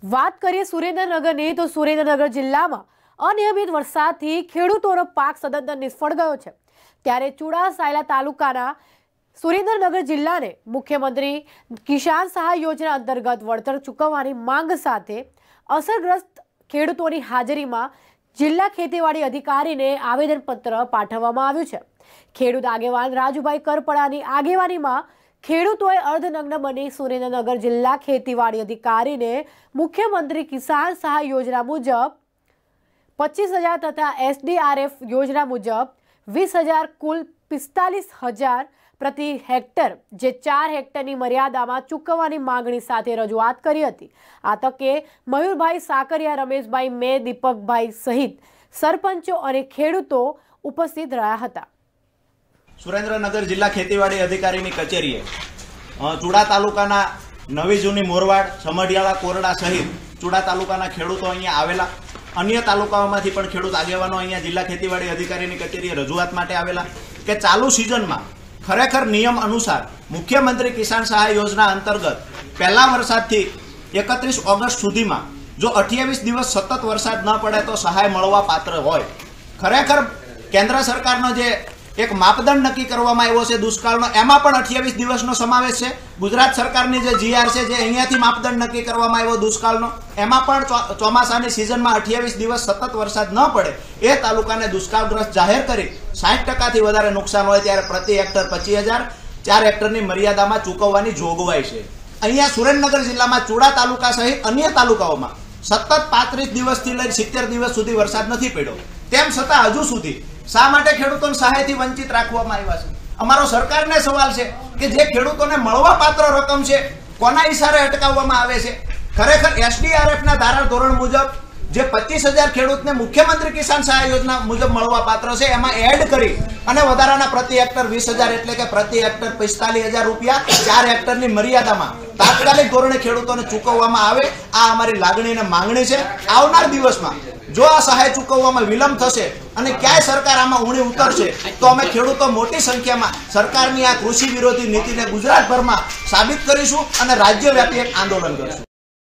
વાત કરીએ સુરેન્દ્રનગરની તો સુરેન્દ્રનગર જિલ્લામાં અનિયમિત વરસાદથી ખેડૂતોનો પાક સદંતર નિષ્ફળ ગયો છે। ત્યારે ચુડાસમા તાલુકાના સુરેન્દ્રનગર જિલ્લાને મુખ્યમંત્રી કિસાન સહાય યોજના અંતર્ગત વળતર ચૂકવવાની માંગ સાથે અસરગ્રસ્ત ખેડૂતોની હાજરીમાં જિલ્લા ખેતીવાડી અધિકારીને આવેદનપત્ર પાઠવવામાં આવ્યું છે। ખેડૂત આગેવાન રાજુભાઈ કરપડાની આગેવાનીમાં ખેડૂતોએ અર્ધનગ્ન બની સુરેન્દ્રનગર જિલ્લા ખેતીવાડી અધિકારીને મુખ્યમંત્રી કિસાન સહાય યોજના મુજબ 25,000 તથા SDRF યોજના મુજબ 20,000 કુલ 45,000 પ્રતિ હેક્ટર જે 4 હેક્ટરની મર્યાદામાં ચૂકવવાની માંગણી સાથે રજૂઆત કરી હતી। આ તકે મયુરભાઈ સાકરિયા, રમેશભાઈ મે, દીપકભાઈ સહિત સરપંચો અને ખેડૂતો ઉપસ્થિત રહ્યા હતા। સુરેન્દ્રનગર જિલ્લા ખેતીવાડી અધિકારીની કચેરીએ ચુડા તાલુકાના નવી જૂની મોરવાડ, સમઢિયાળા, કોરડા સહિત ચુડા તાલુકાના ખેડૂતો અહીંયા આવેલા। અન્ય તાલુકાઓમાંથી પણ ખેડૂત આગેવાનો અહીંયા જિલ્લા ખેતીવાડી અધિકારીની કચેરીએ રજૂઆત માટે આવેલા કે ચાલુ સિઝનમાં ખરેખર નિયમ અનુસાર મુખ્યમંત્રી કિસાન સહાય યોજના અંતર્ગત પહેલા વરસાદથી 31 ઓગસ્ટ સુધીમાં જો 28 દિવસ સતત વરસાદ ન પડે તો સહાય મળવા પાત્ર હોય। ખરેખર કેન્દ્ર સરકારનો જે એક માપદંડ નક્કી કરવામાં આવ્યો છે દુષ્કાળનો, એમાં પણ 28 દિવસનો સમાવેશ છે। ગુજરાત સરકારની જે GR છે જે અહીંયાથી માપદંડ નક્કી કરવામાં આવ્યો દુષ્કાળનો, એમાં પણ ચોમાસાની સિઝનમાં 28 દિવસ સતત વરસાદ ન પડે એ તાલુકાને દુષ્કાળગ્રસ્ત જાહેર કરી 60%થી વધારે નુકસાન હોય ત્યારે પ્રતિ હેક્ટર 25,000 4 હેક્ટરની મર્યાદામાં ચૂકવવાની જોગવાઈ છે। અહીંયા સુરેન્દ્રનગર જિલ્લામાં ચુડા તાલુકા સહિત અન્ય તાલુકાઓમાં સતત 35 દિવસથી લઈને 70 દિવસ સુધી વરસાદ નથી પડ્યો। તેમ છતાં હજુ સુધી શા માટે ખેડૂતોને સહાયથી વંચિત રાખવામાં આવ્યા છે? અમારો સરકારને સવાલ છે કે જે ખેડૂતોને મળવા પાત્ર રકમ છે કોના ઈશારે અટકાવવામાં આવે છે? ખરેખર SDRFના ધારા ધોરણ મુજબ જે 25,000 ખેડૂતને મુખ્યમંત્રી કિસાન સહાય યોજના મુજબ મળવા પાત્ર છે એમાં એડ કરી અને વધારાના પ્રતિ હેક્ટર 20,000 એટલે કે પ્રતિ હેક્ટર 45,000 રૂપિયા 4 હેક્ટરની મર્યાદામાં તાત્કાલિક ધોરણે ખેડૂતોને ચૂકવવામાં આવે, આ અમારી લાગણી અને માંગણી છે। આવનાર દિવસમાં જો આ સહાય ચૂકવવામાં વિલંબ થશે અને ક્યાંય સરકાર આમાં ઊણી ઉતરશે તો અમે ખેડૂતો મોટી સંખ્યામાં સરકારની આ કૃષિ વિરોધી નીતિને ગુજરાતભરમાં સાબિત કરીશું અને રાજ્યવ્યાપી એક આંદોલન કરીશું।